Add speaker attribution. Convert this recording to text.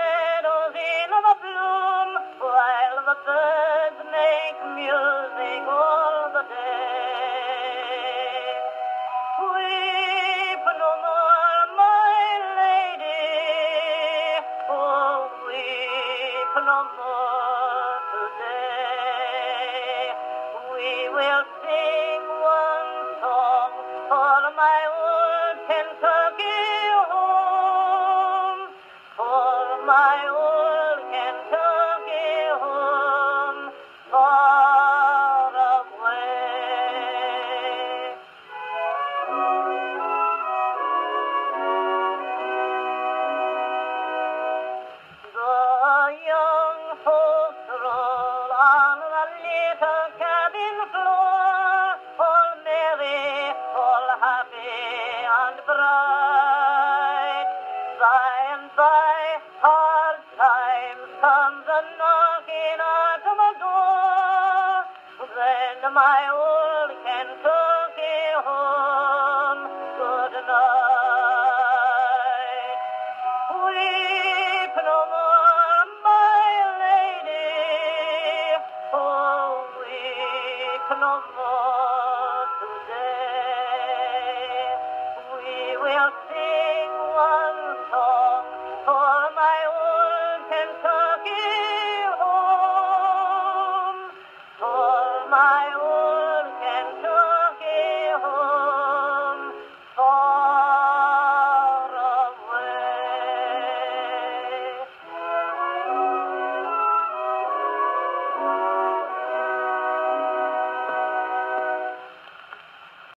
Speaker 1: meadows in the bloom, while the birds make music all the day. Weep no more, my lady, oh, weep no more today. We will sing one song for my old Kentucky home, for my old Kentucky home, far away. The young folks roll on the little cabin floor, all merry, all happy and bright. By and by, hard times comes a knocking at the door. Then my old Kentucky home, good night. Weep no more, my lady, oh, weep no more today. We will sing one song for my old Kentucky home, for my old